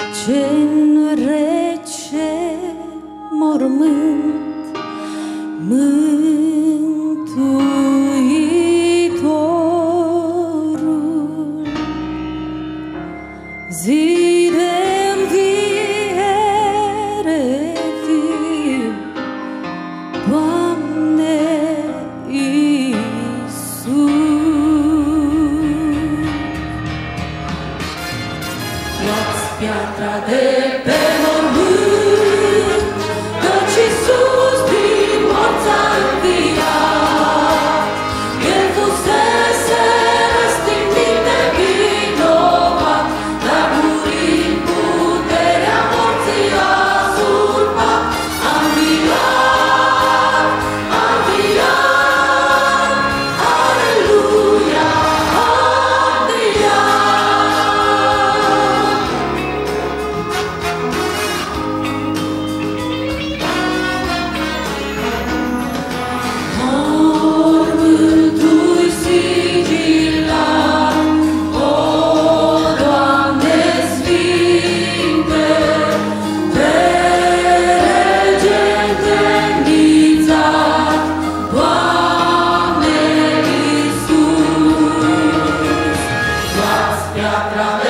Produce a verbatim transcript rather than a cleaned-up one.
Ce-n rece mormânt Mântuitorul, zi de înviere viu, Doamne Iisus. Luați piatra de pe mormânt, căci Iisus din morți a înviat. El fusese răstignit nevinovat, dar murind puterea morții a surpat. A înviat, a înviat, aleluia, a înviat. Mormântul sigilat, o, Doamne sfinte, pe rege întemnițat, Doamne Iisus. Luați piatra